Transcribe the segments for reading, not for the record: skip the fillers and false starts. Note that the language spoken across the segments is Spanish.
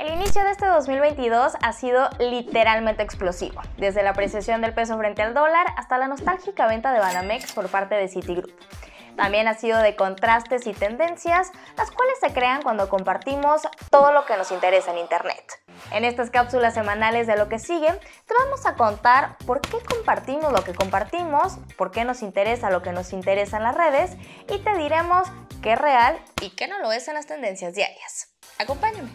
El inicio de este 2022 ha sido literalmente explosivo, desde la apreciación del peso frente al dólar hasta la nostálgica venta de Banamex por parte de Citigroup. También ha sido de contrastes y tendencias, las cuales se crean cuando compartimos todo lo que nos interesa en Internet. En estas cápsulas semanales de Lo que sigue, te vamos a contar por qué compartimos lo que compartimos, por qué nos interesa lo que nos interesa en las redes y te diremos qué es real y qué no lo es en las tendencias diarias. Acompáñame.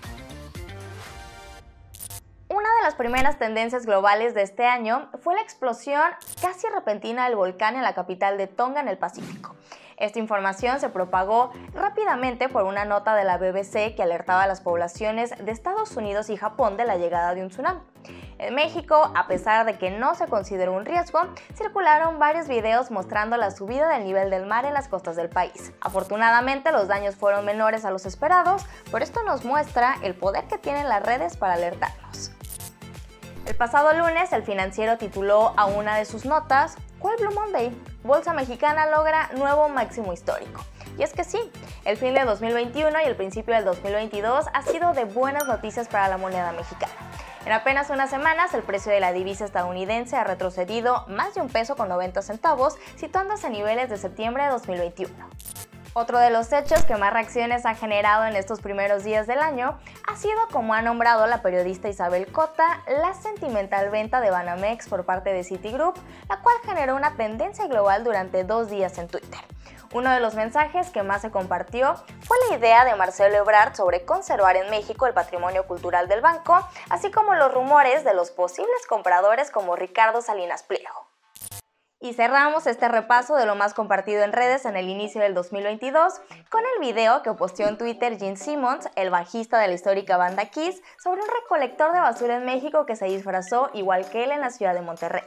Una de las primeras tendencias globales de este año fue la explosión casi repentina del volcán en la capital de Tonga en el Pacífico. Esta información se propagó rápidamente por una nota de la BBC que alertaba a las poblaciones de Estados Unidos y Japón de la llegada de un tsunami. En México, a pesar de que no se consideró un riesgo, circularon varios videos mostrando la subida del nivel del mar en las costas del país. Afortunadamente, los daños fueron menores a los esperados, pero esto nos muestra el poder que tienen las redes para alertarnos. El pasado lunes, El Financiero tituló a una de sus notas, ¿cuál Blue Monday? Bolsa mexicana logra nuevo máximo histórico. Y es que sí, el fin de 2021 y el principio del 2022 ha sido de buenas noticias para la moneda mexicana. En apenas unas semanas, el precio de la divisa estadounidense ha retrocedido más de $1.90, situándose a niveles de septiembre de 2021. Otro de los hechos que más reacciones ha generado en estos primeros días del año ha sido, como ha nombrado la periodista Isabel Cota, la sentimental venta de Banamex por parte de Citigroup, la cual generó una tendencia global durante 2 días en Twitter. Uno de los mensajes que más se compartió fue la idea de Marcelo Ebrard sobre conservar en México el patrimonio cultural del banco, así como los rumores de los posibles compradores como Ricardo Salinas Pliego. Y cerramos este repaso de lo más compartido en redes en el inicio del 2022 con el video que posteó en Twitter Gene Simmons, el bajista de la histórica banda Kiss, sobre un recolector de basura en México que se disfrazó igual que él en la ciudad de Monterrey.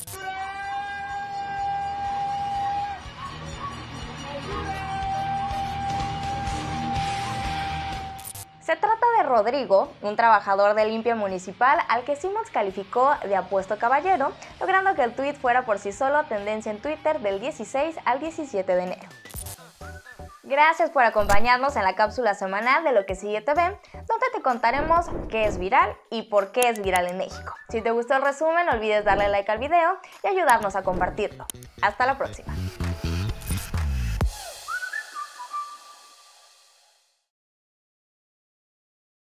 Se trata de Rodrigo, un trabajador de limpia municipal al que Simmons calificó de apuesto caballero, logrando que el tweet fuera por sí solo tendencia en Twitter del 16 al 17 de enero. Gracias por acompañarnos en la cápsula semanal de Lo que sigue TV, donde te contaremos qué es viral y por qué es viral en México. Si te gustó el resumen, no olvides darle like al video y ayudarnos a compartirlo. Hasta la próxima.